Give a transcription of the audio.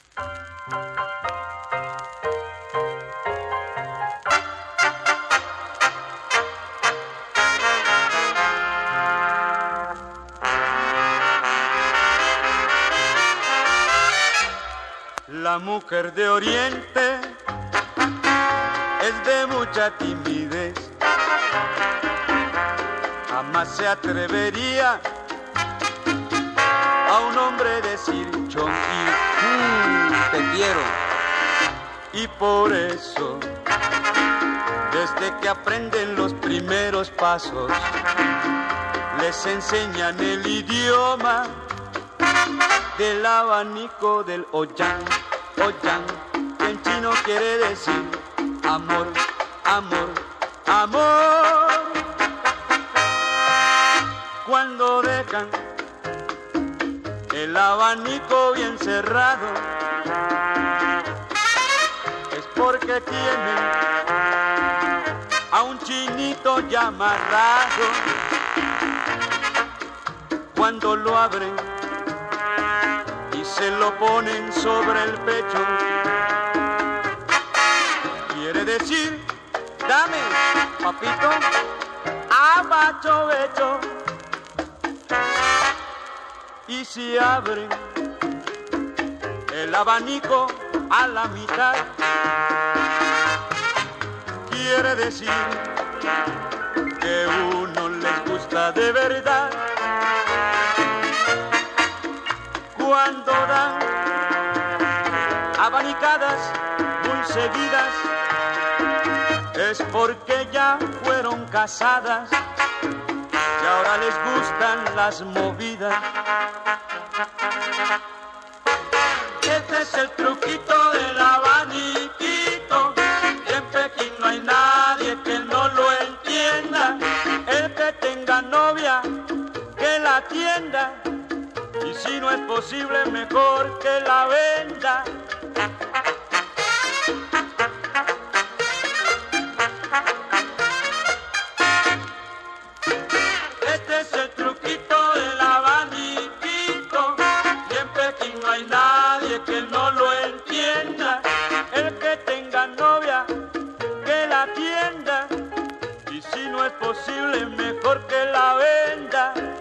La mujer de Oriente es de mucha timidez, jamás se atrevería a un hombre decir chonqui, te quiero. y por eso, desde que aprenden los primeros pasos, les enseñan el idioma del abanico del Oyang, Oyang, que en chino quiere decir amor, amor, amor. Cuando dejan el abanico bien cerrado, es porque tienen a un chinito ya amarrado. Cuando lo abren y se lo ponen sobre el pecho, quiere decir, dame, papito, abacho becho. Y si abren el abanico a la mitad, quiere decir que uno les gusta de verdad. Cuando dan abanicadas muy seguidas, es porque ya fueron casadas y ahora les gustan las movidas. Este es el truquito del abaniquito, y en Pekín no hay nadie que no lo entienda. El que tenga novia, que la atienda, y si no es posible, mejor que la venda. Este es el truquito del abaniquito, y en Pekín no hay nadie que no lo entienda. El que tenga novia, que la atienda, y si no es posible, mejor que la venda.